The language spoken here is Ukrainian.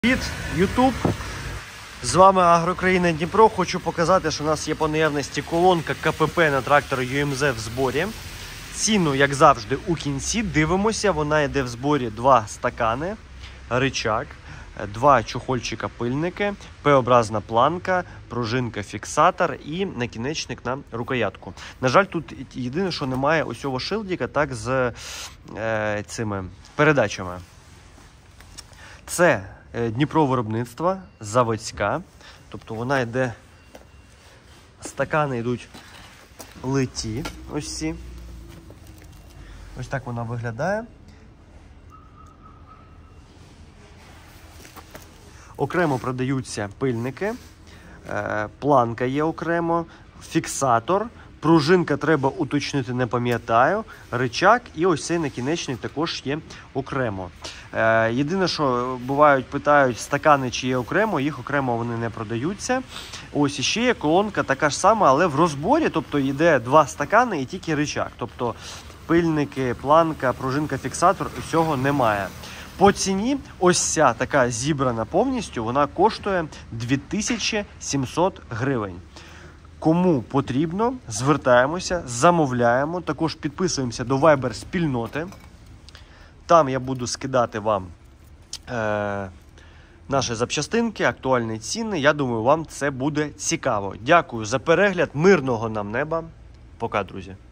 Привіт, YouTube! З вами Агрокраїна Дніпро. Хочу показати, що у нас є по наявності колонка КПП на трактор UMZ в зборі. Ціну, як завжди, у кінці. Дивимося, вона йде в зборі 2 стакани, ричаг, 2 чохольчика-пильники, П-образна планка, пружинка-фіксатор і накінечник на рукоятку. На жаль, тут єдине, що немає ось цього шилдика так, з цими передачами. Це Дніпро виробництва, заводська, тобто вона йде, стакани йдуть литі, ось ці. Ось так вона виглядає. Окремо продаються пильники, планка є окремо, фіксатор, пружинка треба уточнити, не пам'ятаю, ричаг і ось цей накінечник також є окремо. Єдине, що бувають, питають, стакани чи є окремо, їх окремо вони не продаються. Ось іще є колонка така ж сама, але в розборі, тобто йде 2 стакани і тільки ричаг. Тобто пильники, планка, пружинка, фіксатор, усього немає. По ціні ось ця така зібрана повністю, вона коштує 2700 гривень. Кому потрібно, звертаємося, замовляємо, також підписуємося до Viber спільноти. Там я буду скидати вам наші запчастинки, актуальні ціни. Я думаю, вам це буде цікаво. Дякую за перегляд, мирного нам неба. Пока, друзі.